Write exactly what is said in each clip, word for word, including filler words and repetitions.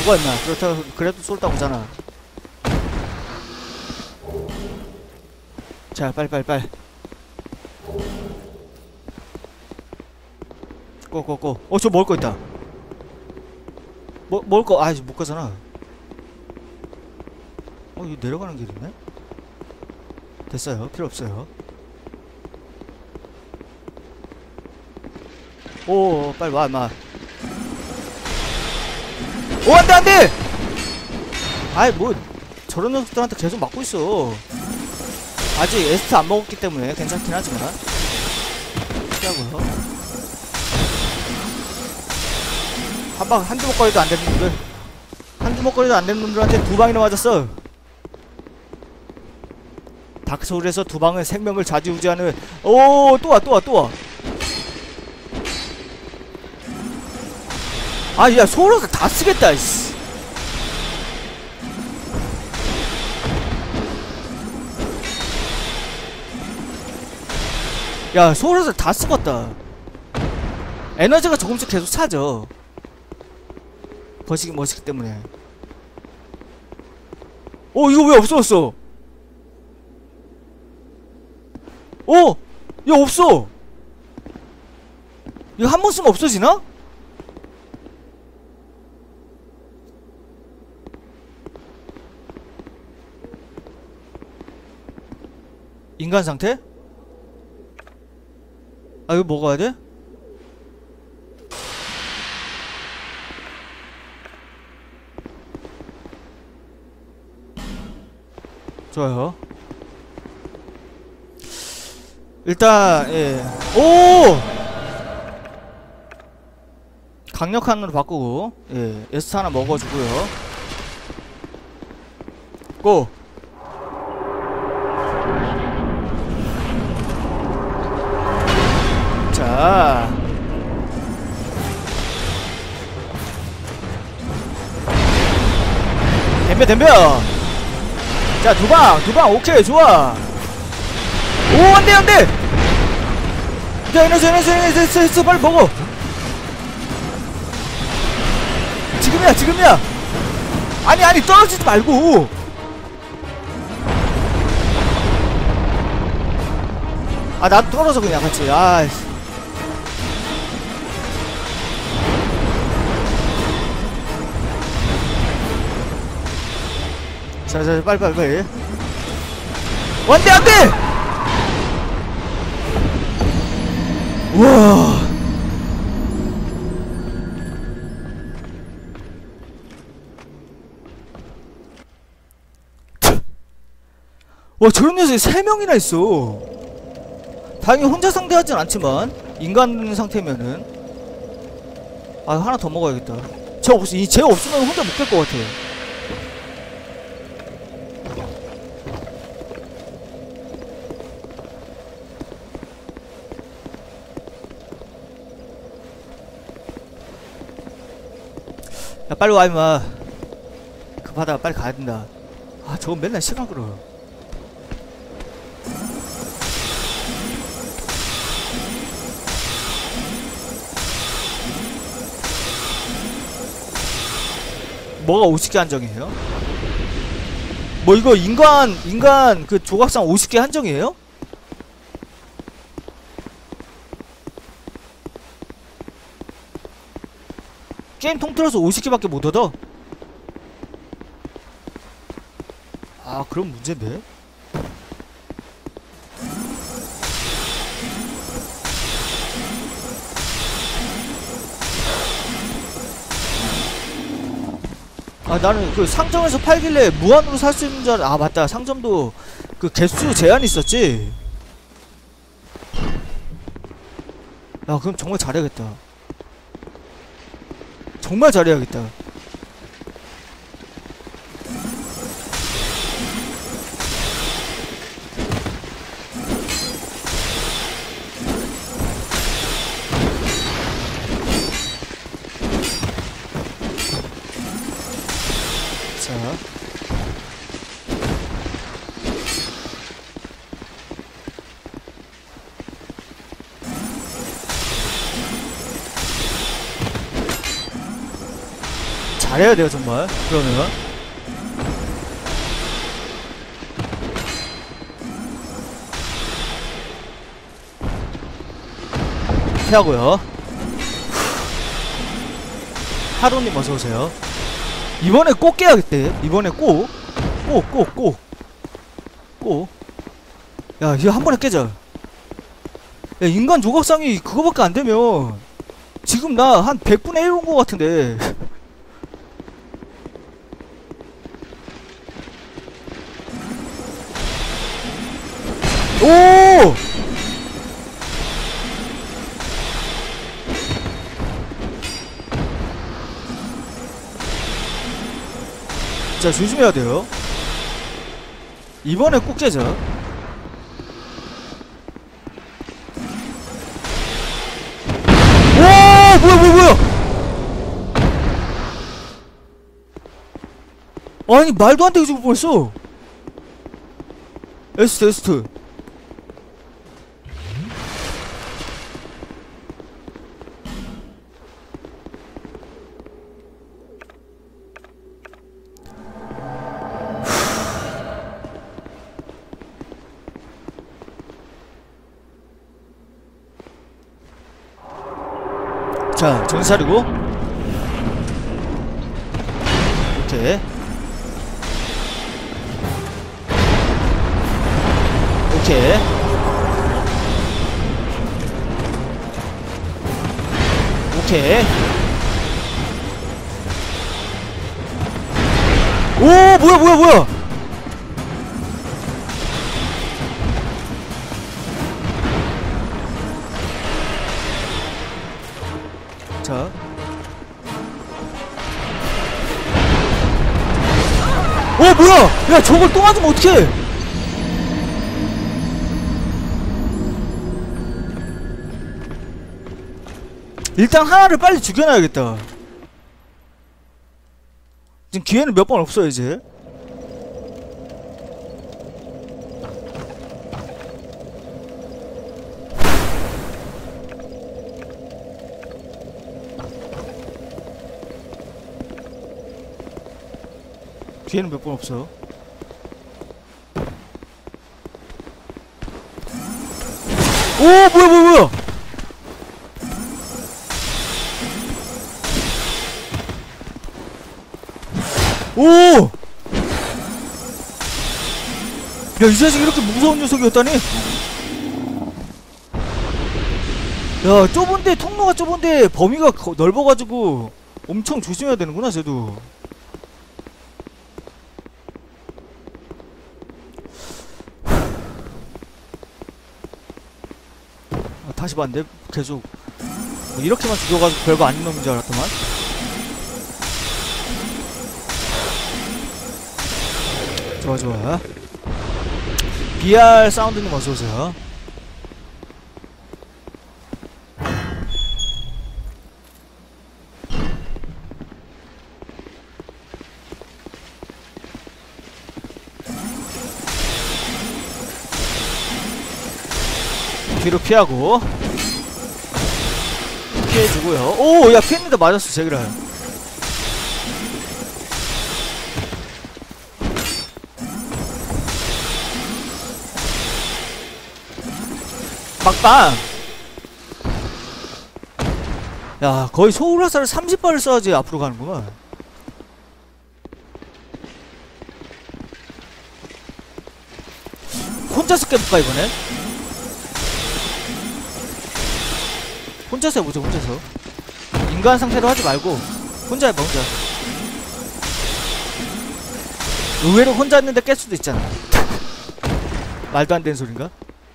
죽어 임마. 그렇다고 그래도 쏠다 오잖아. 자 빨리 빨리 빨리 고고고. 어 저 먹을 거 있다. 뭐 먹을 거 아이 못 가잖아. 어 이거 내려가는 길 있네. 됐어요. 필요 없어요. 오 빨리 와 임마. 오 안돼 안돼. 아이 뭐 저런 녀석들한테 계속 맞고 있어. 아직 에스트 안 먹었기 때문에 괜찮긴 하지만 피하고요. 한방 한두 먹거리도 안 되는 놈들, 한두 먹거리도 안 되는 놈들한테 두 방이나 맞았어. 다크소울에서 두 방은 생명을 좌지우지하는. 오 또 와 또 와 또 와. 아 야 소울워크 다 쓰겠다 이씨. 야 소울워크 다 쓰겄다. 에너지가 조금씩 계속 차죠. 버시기 머시기 때문에. 어 이거 왜 없어졌어? 어! 야 없어! 이거 한 번 쓰면 없어지나? 인간 상태? 아 이거 먹어야 돼? 좋아요. 일단 예. 오! 강력한으로 바꾸고 예. 에스트 하나 먹어주고요. 고! 자 덤벼 덤벼. 자 두방 두방 오케이 좋아. 오 안돼 안돼. 자 에너지 에너지 에너지 에너지 에너지 빨리 먹어. 지금이야 지금이야. 아니 아니 떨어지지 말고. 아 나도 떨어져 그냥 같이. 아이씨. 자자 빨리 빨리 빨리. 안돼 안돼. 우와. 와 저런 녀석이 세 명이나 있어. 다행히 혼자 상대하진 않지만 인간 상태면은. 아 하나 더 먹어야겠다. 쟤 없, 쟤 없으면 혼자 못 깰 것 같아. 야 빨리 와 임마. 급하다 빨리 가야 된다. 아 저건 맨날 시간 끌어. 뭐가 오십 개 한정이에요? 뭐 이거 인간 인간 그 조각상 오십 개 한정이에요? 게임 통틀어서 오십 개밖에 못 얻어? 아 그럼 문제인데? 아 나는 그 상점에서 팔길래 무한으로 살 수 있는 줄 알아. 아 맞다 상점도 그 개수 제한이 있었지. 야 그럼 정말 잘해야겠다. 정말 잘해야겠다. 자 잘해야 돼요 정말. 그러면 피하고요. 하루님 어서오세요. 이번에 꼭 깨야겠대. 이번에 꼭 꼭 꼭 꼭 꼭. 야 이거 한 번에 깨자. 야 인간 조각상이 그거밖에 안되면 지금 나 한 백분의 일 온 거 같은데. 오! 자 조심해야 돼요. 이번에 꼭 깨자. 오 뭐야 뭐야 뭐야. 아니 말도 안 되게 죽을 뻔했어. 에스트 에스트. 자, 정신 차리고. 오케이. 오케이. 오케이. 오, 뭐야, 뭐야, 뭐야! 자. 어 뭐야! 야 저걸 또 맞으면 어떡해! 일단 하나를 빨리 죽여놔야겠다. 지금 기회는 몇 번 없어요 이제. 기회는 몇 번 없어. 오 뭐야 뭐야 뭐야. 오! 야 이 자식 이렇게 무서운 녀석이었다니? 야 좁은데 통로가 좁은데 범위가 거, 넓어가지고 엄청 조심해야 되는구나 쟤도. 아, 다시 봤는데 계속 뭐 이렇게만 죽여가지고 별거 아닌 놈인 줄 알았더만. 좋아 좋아. 비알 사운드님 어서오세요. 뒤로 피하고 피해주고요. 오! 야 피했는데 맞았어 제기라. 막빵! 야 거의 소울화살을 삼십 발을 써야지 앞으로 가는구만. 혼자서 깨볼까 이번엔? 혼자서 해보자 혼자서. 인간 상태로 하지 말고 혼자 해봐 혼자. 의외로 혼자 했는데 깰 수도 있잖아. 말도 안 되는 소린가?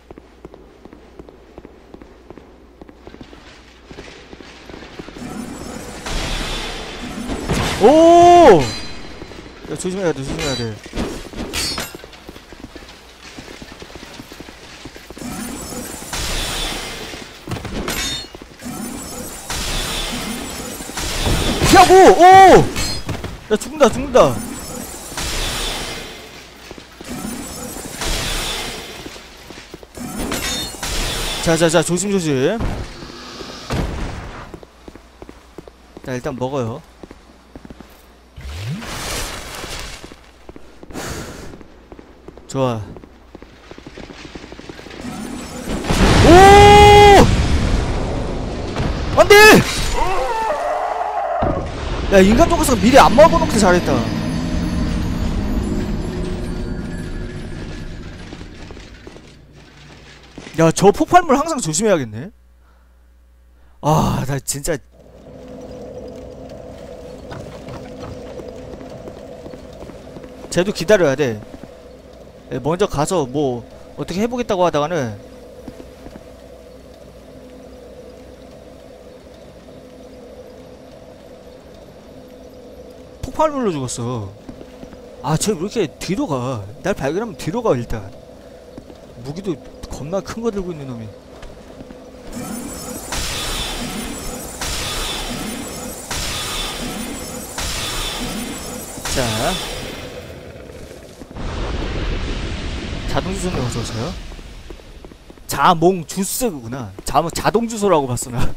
오! 야 조심해야 돼 조심해야 돼. 피하고! 오! 야 죽는다 죽는다. 자자자 조심조심. 자 일단 먹어요. 좋아. 오! 안돼! 야, 인간 조각사가 미리 안 막아놓고 잘했다. 야, 저 폭발물 항상 조심해야겠네. 아, 나 진짜. 쟤도 기다려야 돼. 먼저 가서 뭐 어떻게 해보겠다고 하다가는 폭발물로 죽었어. 아, 쟤 왜 이렇게 뒤로 가? 날 발견하면 뒤로 가. 일단 무기도 겁나 큰 거 들고 있는 놈이. 자, 자동주소는 어서오세요. 자몽 주스구나. 자, 자동주소라고 봤어 나.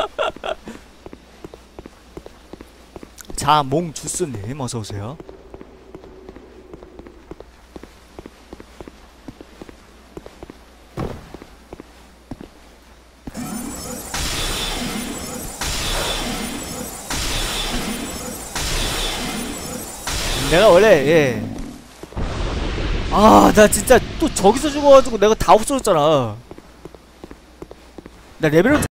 자몽 주스님 어서오세요. 내가 원래 예. 아, 나 진짜 또 저기서 죽어가지고 내가 다 없어졌잖아. 나 레벨업